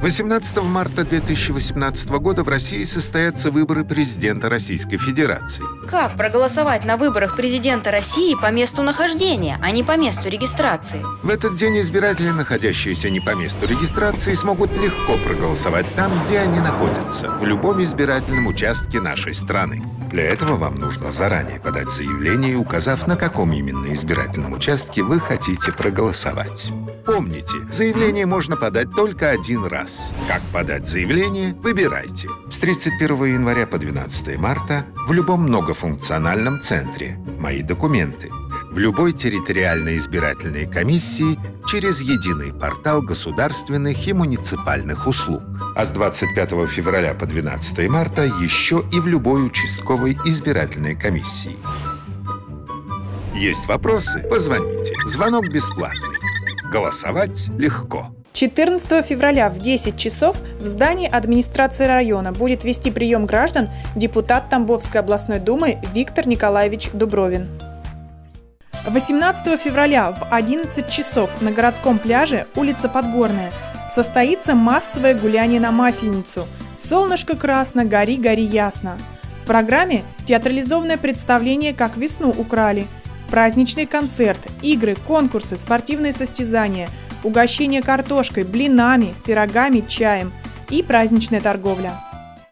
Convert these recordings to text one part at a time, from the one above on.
18 марта 2018 года в России состоятся выборы президента Российской Федерации. Как проголосовать на выборах президента России по месту нахождения, а не по месту регистрации? В этот день избиратели, находящиеся не по месту регистрации, смогут легко проголосовать там, где они находятся, в любом избирательном участке нашей страны. Для этого вам нужно заранее подать заявление, указав, на каком именно избирательном участке вы хотите проголосовать. Помните, заявление можно подать только один раз. Как подать заявление, выбирайте. С 31 января по 12 марта в любом многофункциональном центре «Мои документы», в любой территориальной избирательной комиссии через единый портал государственных и муниципальных услуг. А с 25 февраля по 12 марта еще и в любой участковой избирательной комиссии. Есть вопросы? Позвоните. Звонок бесплатный. Голосовать легко. 14 февраля в 10 часов в здании администрации района будет вести прием граждан депутат Тамбовской областной думы Виктор Николаевич Дубровин. 18 февраля в 11 часов на городском пляже, улица Подгорная, состоится массовое гуляние на Масленицу. Солнышко красно, гори, гори ясно. В программе театрализованное представление «Как весну украли», праздничный концерт, игры, конкурсы, спортивные состязания, угощение картошкой, блинами, пирогами, чаем и праздничная торговля.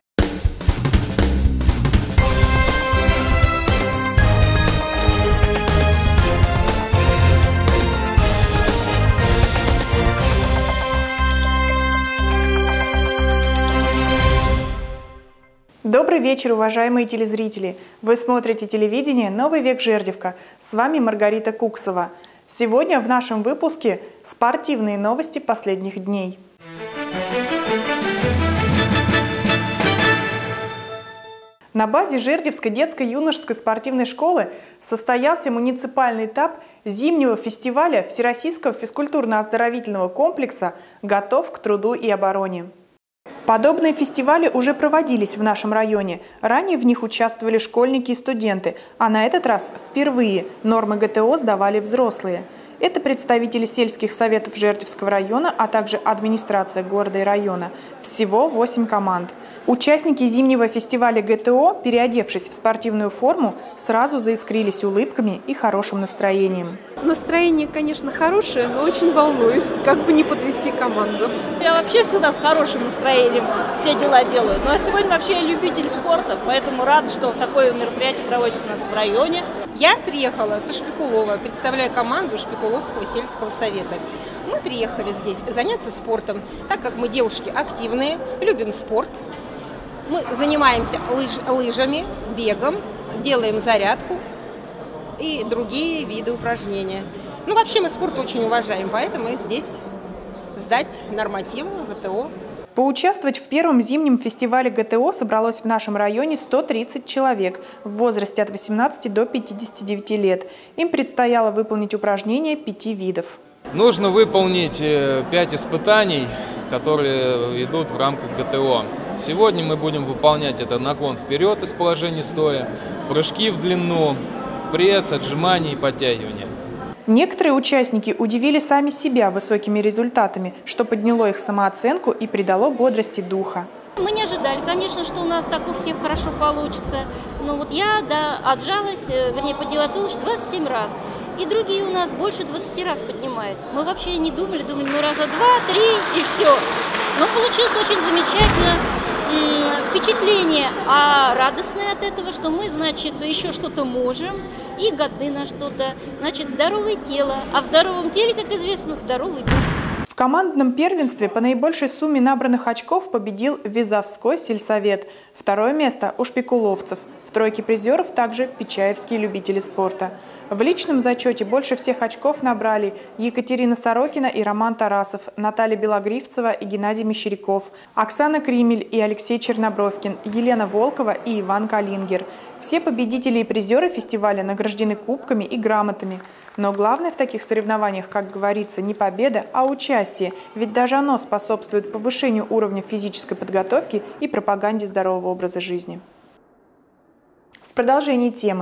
Добрый вечер, уважаемые телезрители! Вы смотрите телевидение «Новый век Жердевка». С вами Маргарита Куксова. Сегодня в нашем выпуске спортивные новости последних дней. На базе Жердевской детско-юношеской спортивной школы состоялся муниципальный этап зимнего фестиваля Всероссийского физкультурно-оздоровительного комплекса «Готов к труду и обороне». Подобные фестивали уже проводились в нашем районе. Ранее в них участвовали школьники и студенты, а на этот раз впервые нормы ГТО сдавали взрослые. Это представители сельских советов Жердевского района, а также администрация города и района. Всего 8 команд. Участники зимнего фестиваля ГТО, переодевшись в спортивную форму, сразу заискрились улыбками и хорошим настроением. Настроение, конечно, хорошее, но очень волнуюсь, как бы не подвести команду. Я вообще всегда с хорошим настроением все дела делаю. Ну а сегодня вообще я любитель спорта, поэтому рада, что такое мероприятие проводится у нас в районе. Я приехала со Шпикулова, представляю команду Шпикуловского сельского совета. Мы приехали здесь заняться спортом, так как мы девушки активные, любим спорт. Мы занимаемся лыжами, бегом, делаем зарядку и другие виды упражнений. Ну, вообще мы спорт очень уважаем, поэтому здесь сдать нормативы ГТО. Поучаствовать в первом зимнем фестивале ГТО собралось в нашем районе 130 человек в возрасте от 18 до 59 лет. Им предстояло выполнить упражнения 5 видов. Нужно выполнить 5 испытаний, которые идут в рамках ГТО. Сегодня мы будем выполнять это наклон вперед из положения стоя, прыжки в длину, пресс, отжимания и подтягивания. Некоторые участники удивили сами себя высокими результатами, что подняло их самооценку и придало бодрости духа. Мы не ожидали, конечно, что у нас так у всех хорошо получится. Но вот я, отжалась, подняла туловищ 27 раз. И другие у нас больше 20 раз поднимают. Мы вообще не думали, ну раза 2-3 и все. Но получилось очень замечательно. Впечатление радостное от этого, что мы, значит, еще что-то можем и годны на что-то. Значит, здоровое тело, а в здоровом теле, как известно, здоровый дух. В командном первенстве по наибольшей сумме набранных очков победил Визовской сельсовет. Второе место у шпикуловцев. В тройке призеров также печаевские любители спорта. В личном зачете больше всех очков набрали Екатерина Сорокина и Роман Тарасов, Наталья Белогривцева и Геннадий Мещеряков, Оксана Кримель и Алексей Чернобровкин, Елена Волкова и Иван Калингер. Все победители и призеры фестиваля награждены кубками и грамотами. Но главное в таких соревнованиях, как говорится, не победа, а участие, ведь даже оно способствует повышению уровня физической подготовки и пропаганде здорового образа жизни. В продолжении темы.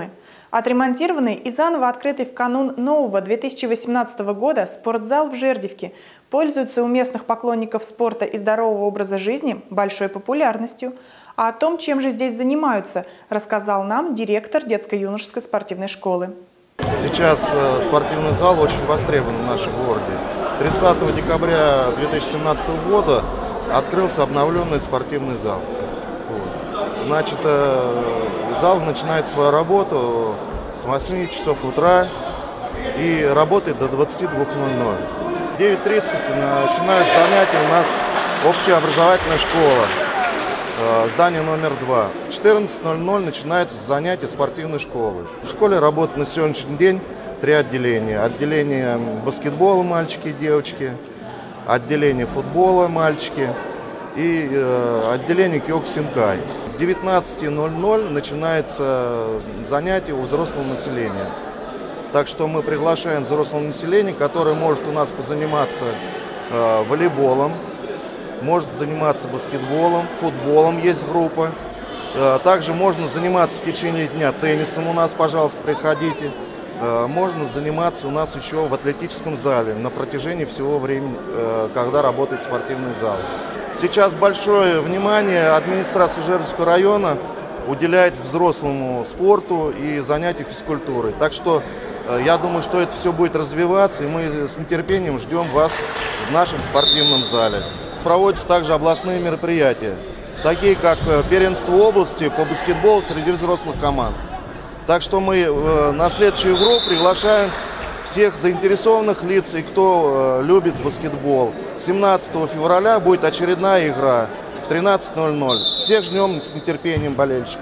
Отремонтированный и заново открытый в канун нового 2018 года спортзал в Жердевке пользуется у местных поклонников спорта и здорового образа жизни большой популярностью. А о том, чем же здесь занимаются, рассказал нам директор детско-юношеской спортивной школы. Сейчас спортивный зал очень востребован в нашем городе. 30 декабря 2017 года открылся обновленный спортивный зал. Значит, зал начинает свою работу с 8 часов утра и работает до 22:00. В 9:30 начинают занятия у нас общеобразовательная школа, здание номер 2. В 14:00 начинается занятие спортивной школы. В школе работает на сегодняшний день 3 отделения. Отделение баскетбола мальчики и девочки, отделение футбола мальчики и отделение кёкусинкай. С 19:00 начинается занятие у взрослого населения. Так что мы приглашаем взрослое население, которое может у нас позаниматься волейболом, может заниматься баскетболом, футболом есть группа. Также можно заниматься в течение дня теннисом у нас, пожалуйста, приходите. Можно заниматься у нас еще в атлетическом зале на протяжении всего времени, когда работает спортивный зал. Сейчас большое внимание администрация Жердевского района уделяет взрослому спорту и занятию физкультурой. Так что я думаю, что это все будет развиваться, и мы с нетерпением ждем вас в нашем спортивном зале. Проводятся также областные мероприятия, такие как первенство области по баскетболу среди взрослых команд. Так что мы на следующую игру приглашаем всех заинтересованных лиц и кто любит баскетбол. 17 февраля будет очередная игра в 13:00. Всех ждем с нетерпением болельщиков.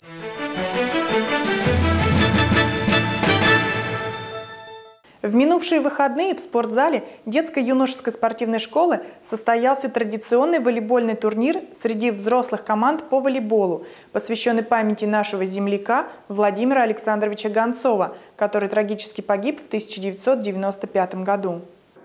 В минувшие выходные в спортзале детско-юношеской спортивной школы состоялся традиционный волейбольный турнир среди взрослых команд по волейболу, посвященный памяти нашего земляка Владимира Александровича Гонцова, который трагически погиб в 1995 году.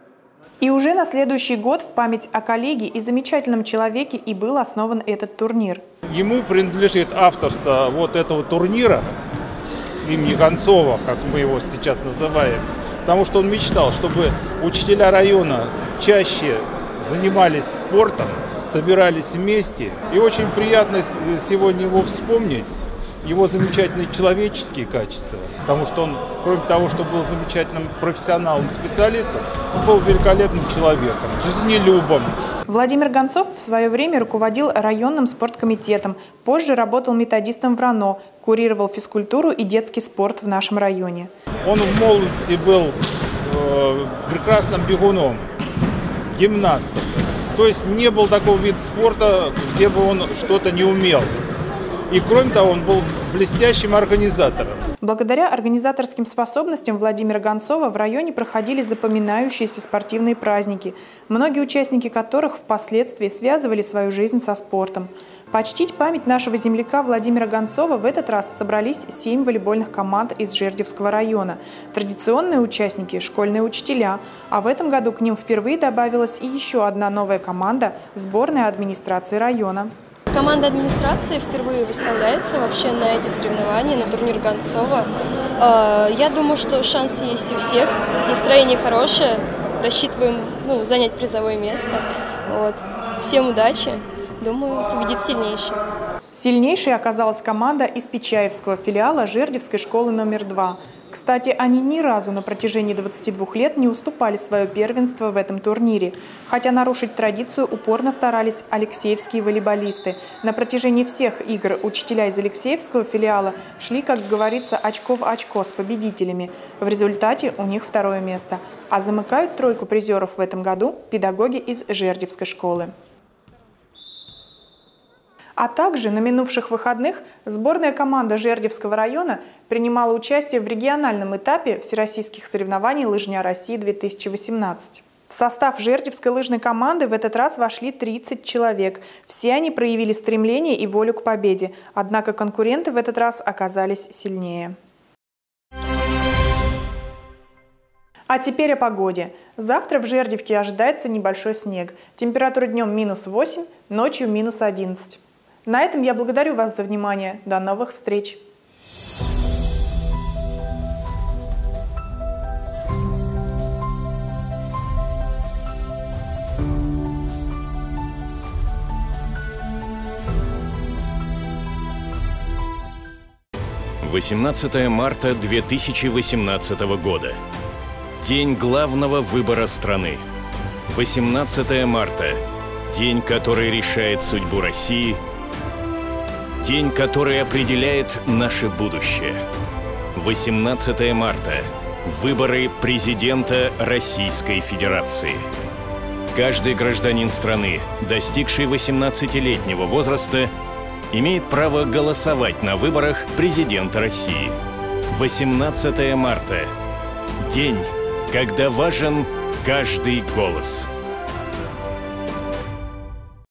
И уже на следующий год в память о коллеге и замечательном человеке и был основан этот турнир. Ему принадлежит авторство вот этого турнира имени Гонцова, как мы его сейчас называем. Потому что он мечтал, чтобы учителя района чаще занимались спортом, собирались вместе. И очень приятно сегодня его вспомнить, его замечательные человеческие качества. Потому что он, кроме того, что был замечательным профессионалом, специалистом, он был великолепным человеком, жизнелюбом. Владимир Гонцов в свое время руководил районным спорткомитетом, позже работал методистом в РАНО, курировал физкультуру и детский спорт в нашем районе. Он в молодости был прекрасным бегуном, гимнастом. То есть не был такого вида спорта, где бы он что-то не умел. И кроме того, он был блестящим организатором. Благодаря организаторским способностям Владимира Гонцова в районе проходили запоминающиеся спортивные праздники, многие участники которых впоследствии связывали свою жизнь со спортом. Почтить память нашего земляка Владимира Гонцова в этот раз собрались 7 волейбольных команд из Жердевского района. Традиционные участники – школьные учителя, а в этом году к ним впервые добавилась и еще одна новая команда – сборная администрации района. Команда администрации впервые выставляется вообще на эти соревнования, на турнир Гонцова. Я думаю, что шансы есть у всех, настроение хорошее, рассчитываем занять призовое место. Вот. Всем удачи, думаю, победит сильнейший. Сильнейшей оказалась команда из Печаевского филиала Жердевской школы номер 2. Кстати, они ни разу на протяжении 22 лет не уступали свое первенство в этом турнире. Хотя нарушить традицию упорно старались алексеевские волейболисты. На протяжении всех игр учителя из Алексеевского филиала шли, как говорится, очко в очко с победителями. В результате у них 2-е место. А замыкают тройку призеров в этом году педагоги из Жердевской школы. А также на минувших выходных сборная команда Жердевского района принимала участие в региональном этапе всероссийских соревнований «Лыжня России-2018». В состав Жердевской лыжной команды в этот раз вошли 30 человек. Все они проявили стремление и волю к победе, однако конкуренты в этот раз оказались сильнее. А теперь о погоде. Завтра в Жердевке ожидается небольшой снег. Температура днем -8, ночью -11. На этом я благодарю вас за внимание. До новых встреч! 18 марта 2018 года. День главного выбора страны. 18 марта. День, который решает судьбу России. День, который определяет наше будущее. 18 марта. Выборы президента Российской Федерации. Каждый гражданин страны, достигший 18-летнего возраста, имеет право голосовать на выборах президента России. 18 марта. День, когда важен каждый голос.